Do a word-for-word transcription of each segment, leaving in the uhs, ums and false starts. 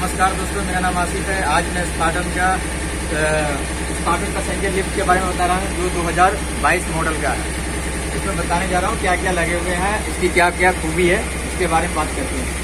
नमस्कार दोस्तों, मेरा नाम आसिफ है। आज मैं स्पार्टन का स्पार्टन पैसेंजर लिफ्ट के बारे में बता रहा हूँ जो दो हज़ार बाईस मॉडल का है। इसमें बताने जा रहा हूँ क्या क्या लगे हुए हैं, इसकी क्या क्या खूबी है, इसके बारे में बात करते हैं।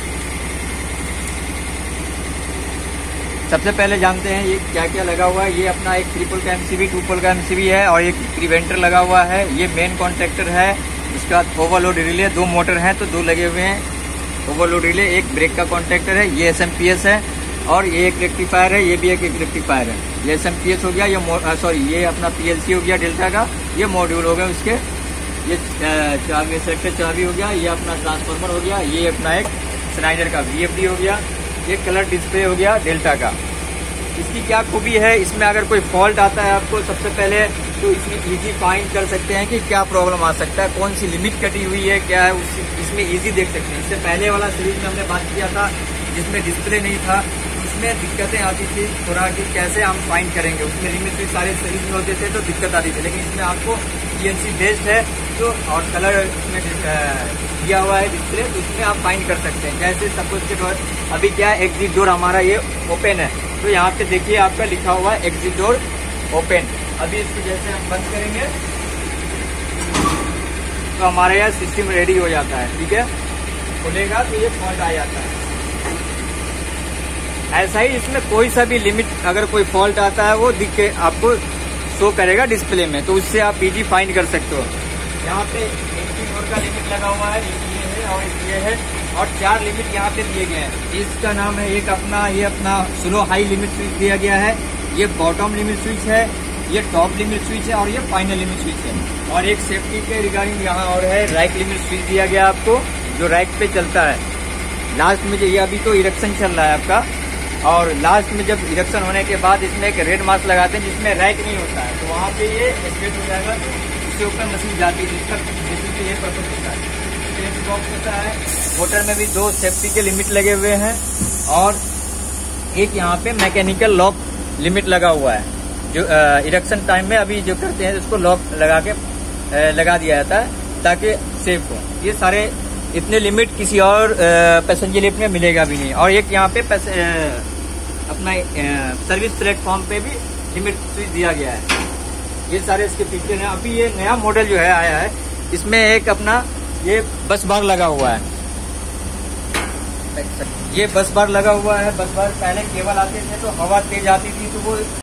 सबसे पहले जानते हैं ये क्या क्या लगा हुआ है। ये अपना एक थ्री पोल का एमसीबी, टू पोल का एमसीबी है और एक प्रिवेंटर लगा हुआ है। ये मेन कॉन्ट्रैक्टर है। इसका ओवरलोड रिले, दो मोटर हैं तो दो लगे हुए हैं। ओवरलोड रिले, एक ब्रेक का कॉन्ट्रैक्टर है। ये एसएमपीएस है और ये एक रेक्टिफायर है। ये भी एक, एक रेक्टिफायर है। ये एसएमपीएस हो गया, ये सॉरी ये अपना पीएलसी हो गया डेल्टा का। ये मॉड्यूल हो गया उसके। ये चाबी, सेक्टर चाबी हो गया। ये अपना ट्रांसफार्मर हो गया। ये अपना एक स्नाइडर का वीएफडी हो गया। ये कलर डिस्प्ले हो गया डेल्टा का। इसकी क्या खूबी है, इसमें अगर कोई फॉल्ट आता है आपको सबसे पहले तो इसमें इजी फाइंड कर सकते हैं कि क्या प्रॉब्लम आ सकता है, कौन सी लिमिट कटी हुई है, क्या है, उस इसमें इजी देख सकते हैं। इससे पहले वाला सीरीज में हमने बात किया था जिसमें डिस्प्ले नहीं था, उसमें दिक्कतें आती थी थोड़ा कि कैसे हम फाइंड करेंगे। उसमें लिमिट भी सारे सीरीज में होते थे तो दिक्कत आती थी, लेकिन इसमें आपको पीएनसी बेस्ड है तो और कलर इसमें दिया हुआ है डिस्प्ले, तो इसमें आप फाइंड कर सकते हैं। जैसे सपोज के अभी क्या एग्जिट डोर हमारा ये ओपन है तो यहाँ पे देखिए आपका लिखा हुआ है एग्जिट डोर ओपन। अभी इसको जैसे हम बंद करेंगे तो हमारे यहाँ सिस्टम रेडी हो जाता है। ठीक है, खुलेगा तो ये फॉल्ट आ जाता है। ऐसा ही इसमें कोई सा भी लिमिट अगर कोई फॉल्ट आता है वो दिख के आपको शो करेगा डिस्प्ले में, तो उससे आप इजी फाइंड कर सकते हो। यहाँ पे एग्जिट डोर का लिमिट लगा हुआ है, एक ये है और एक ये है और चार लिमिट यहाँ पे दिए गए हैं। इसका नाम है एक अपना ये अपना स्लो हाई लिमिट स्विच दिया गया है। ये बॉटम लिमिट स्विच है, ये टॉप लिमिट स्विच है और ये फाइनल लिमिट स्विच है। और एक सेफ्टी के रिगार्डिंग यहाँ और है रैक लिमिट स्विच दिया गया आपको जो रैक पे चलता है। लास्ट में जो ये अभी तो इरेक्शन चल रहा है आपका, और लास्ट में जब इरेक्शन होने के बाद इसमें एक रेड मास्क लगाते हैं जिसमें रैक नहीं होता है, तो वहाँ पे ये एक्टिवेट हो जाएगा, उसके ऊपर मशीन जाती है जिसका बेसिकली ये पर्पज होता है। सेफ्टी बॉक्स होता है। मोटर में भी दो सेफ्टी के लिमिट लगे हुए हैं और एक यहाँ पे मैकेनिकल लॉक लिमिट लगा हुआ है जो इरेक्शन टाइम में अभी जो करते हैं उसको लॉक लगा के आ, लगा दिया जाता है ताकि सेफ हो। ये सारे इतने लिमिट किसी और पैसेंजर लिफ्ट में मिलेगा भी नहीं। और एक यहाँ पे अपना सर्विस प्लेटफॉर्म पे भी लिमिट स्विच दिया गया है। ये सारे इसके फीचर हैं। अभी ये नया मॉडल जो है आया है इसमें एक अपना ये बस बार लगा हुआ है। ये बस बार लगा हुआ है। बस बार पहले केबल आते थे तो हवा तेज आती थी तो वो